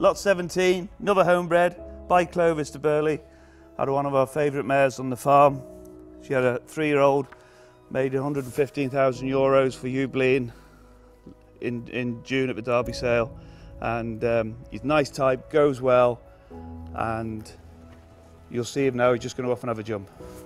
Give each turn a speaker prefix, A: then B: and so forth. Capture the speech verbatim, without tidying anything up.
A: Lot seventeen, another homebred by Clovis to Burley. Had one of our favourite mares on the farm. She had a three-year-old, made one hundred and fifteen thousand euros for Jubilee in, in June at the Derby sale. And um, he's a nice type, goes well, and you'll see him now, he's just going to off and have a jump.